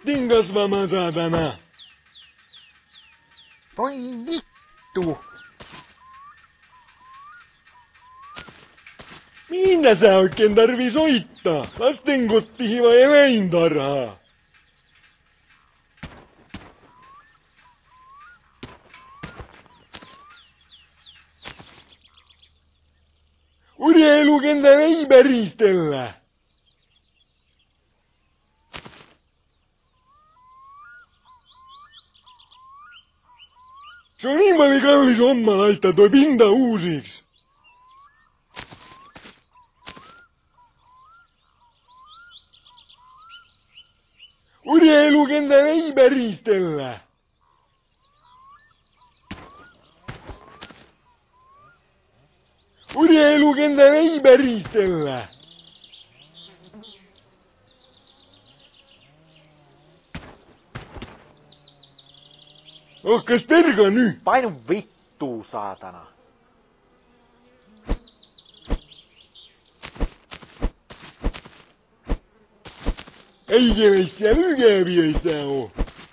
Lastin kasvamaan, saatana! Voi vittu! Minä sä oikein tarvii soittaa? Lastenkottiin vai eläintarhaa? Urheilukentällä ei päristellä. Se on niin paljon kallis homma laittaa toi pinta uusiksi. Urheilukentällä ei päristellä. Urheilukentällä ei päristellä. Ohkas terka nyt? Painu vittuu, saatana! Eikä meissä lykääviöissä oo.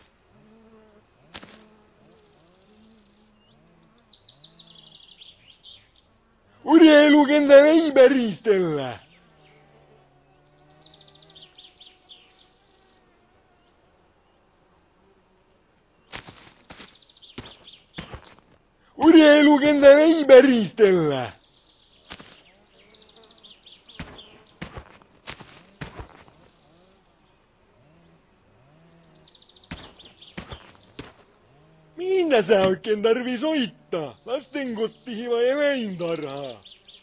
Urheilukentällä ei päristellä. Urheilukentällä ei päristellä. Minä sä oikein tarvii soittaa? Lastenkottiin vai eläintarhaa?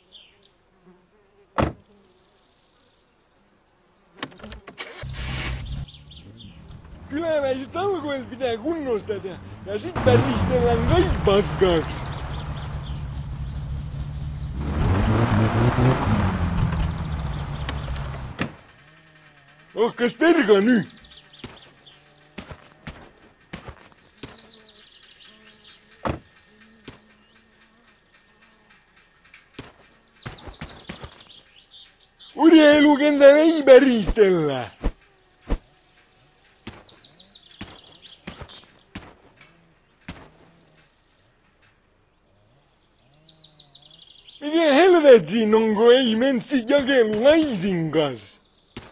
Kyläläiset alkoilt pitää kunnostata ja sit päristellään kaikki paskaks. Ohkas terka nyt? Urheilukentällä ei päristellä. Mikä helvetsiin onko ei menssi jakelu laisinkas?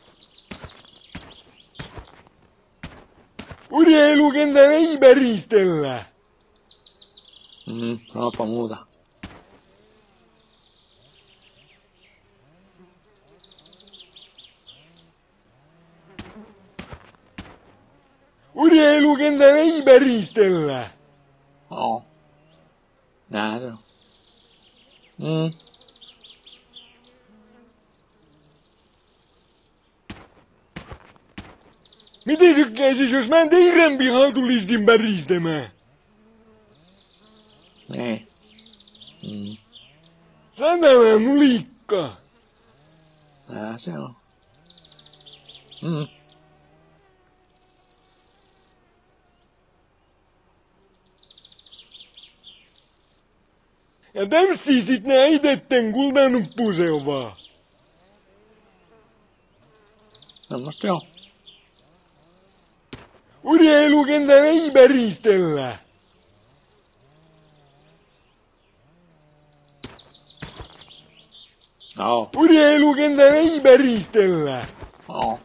Urheilukentällä ei päristellä. Sanoppa muuta. Urheilukentällä ei päristellä. Oo. Näinhän se on. Miten tykkäisis, jos mä teidän pihaan tulistin päristämään? Niin. Satana nulikka. Näinhän se on. Ja tämmösiä sit nää itetten kultanuppuseen vaan. Semmosta joo. Urheilukentällä ei päristellä. Oo. Urheilukentällä ei päristellä. Oo.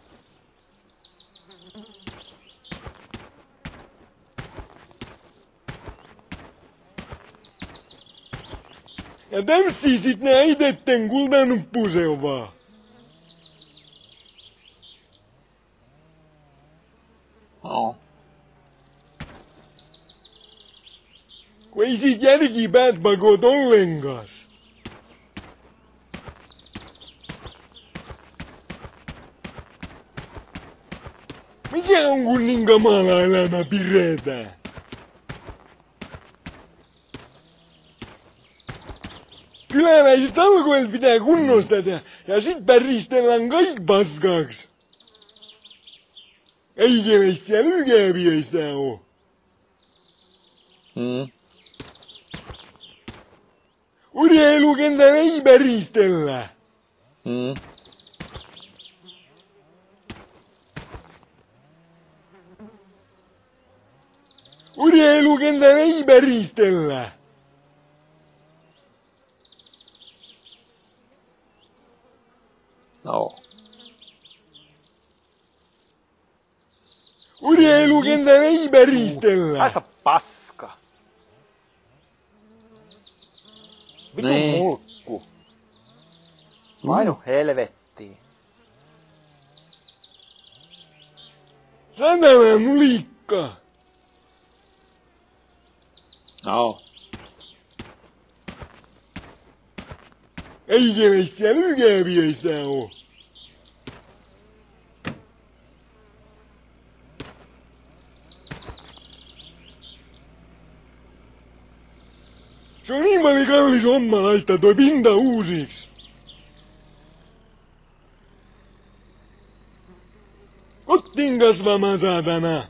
Ja tämmösiä sit nää itetten kultanuppuseen vaan. Oo. Kun ei sit järki päät pakot ollenkas. Mikä on kun niin kamala elämä pidetään? Kyläläiset alkoilt pitää kunnostata ja sit päristellään kaikki paskaks. Eikä meissä lykääviöissä oo. Urheilukentällä ei päristellä. Urheilukentällä ei päristellä. Joo. Urheilukentällä ei päristellä. Haista paska. Vitu Niin. mulkku. Vainu helvettiin. Sanana nulikka. Joo. Eikä meissä lykääviöissä oo. Se on niin paljon kallis homma laittaa toi pinta uusiksi. Kottiin kasvamaan saatana.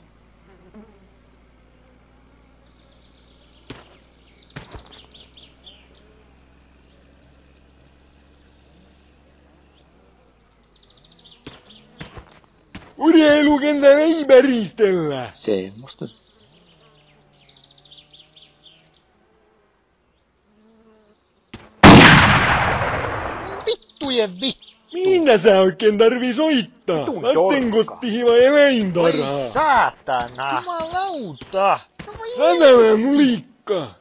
Urheilukentällä ei päristellä. Semmosta. Vittujen vittu! Minä sä oikein tarvii soittaa? Vitun Lastenkotiin vai eläintarhaa? Voi saatana! Jumalauta! No voi Sanana nulikka.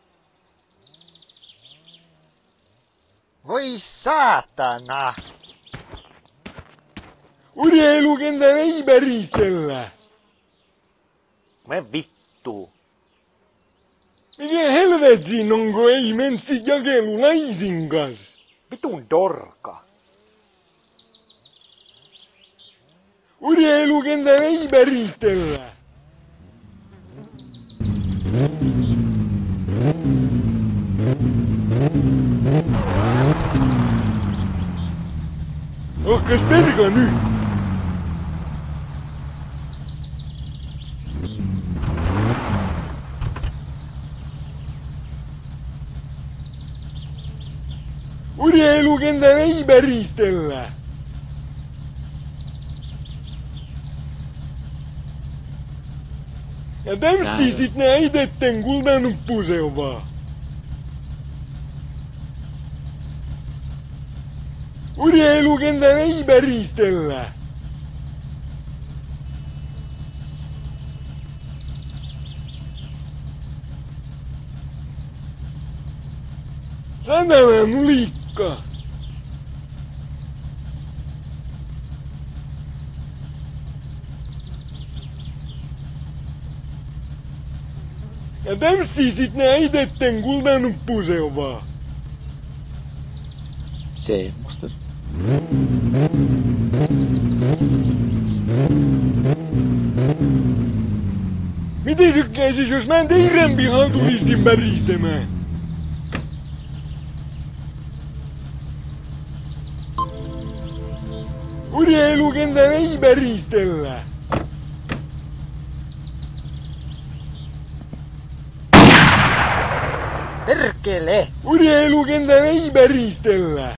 Voi saatana! Urheilukentällä ei päristellä. Me vittuu. Mikä helvetsin onko ei menssi jakelu laisinkas? Vitun dorka. Urheilukentällä ei päristellä. Ohkas terka nyt? Urheilukentällä ei päristellä. Ja tämmösiä sit nää itetten kultanuppuuseen vaan. Urheilukentällä ei päristellä. Sanana nulikka. Ja tämmösiä sit nää itetten kultanuppuuseen vaan. Semmosta. Miten tykkäisis, jos mä teidän pihaan tulisin päristämään? Urheilukentällä ei päristellä. Perkele! Urheilukentällä ei päristellä.